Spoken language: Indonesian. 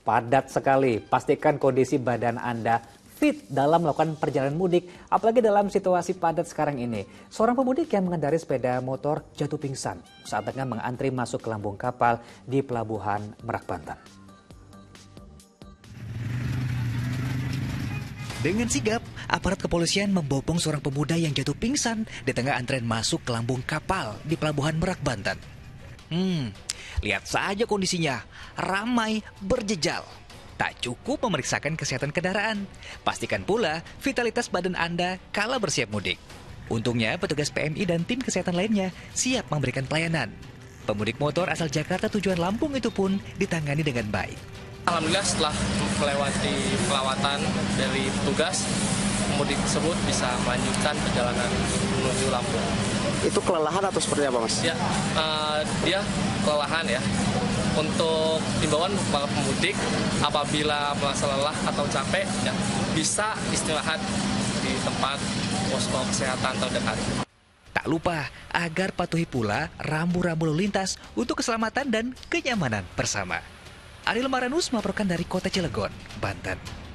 padat sekali. Pastikan kondisi badan Anda fit dalam melakukan perjalanan mudik, apalagi dalam situasi padat sekarang ini. Seorang pemudik yang mengendarai sepeda motor jatuh pingsan saat tengah mengantri masuk ke lambung kapal di Pelabuhan Merak, Banten. Dengan sigap, aparat kepolisian membopong seorang pemuda yang jatuh pingsan di tengah antrean masuk ke lambung kapal di Pelabuhan Merak, Banten. Lihat saja kondisinya, ramai berjejal. Tak cukup memeriksakan kesehatan kendaraan, pastikan pula vitalitas badan Anda kala bersiap mudik. Untungnya petugas PMI dan tim kesehatan lainnya siap memberikan pelayanan. Pemudik motor asal Jakarta tujuan Lampung itu pun ditangani dengan baik. Alhamdulillah setelah melewati perawatan dari petugas, pemudik tersebut bisa melanjutkan perjalanan menuju Lampung. Itu kelelahan atau seperti apa, Mas? Ya, dia kelelahan ya. Untuk himbauan para pemudik, apabila merasa lelah atau capek, ya, bisa istirahat di tempat posko kesehatan terdekat. Tak lupa agar patuhi pula rambu-rambu lalu lintas untuk keselamatan dan kenyamanan bersama. Ariel Maranus melaporkan dari Kota Cilegon, Banten.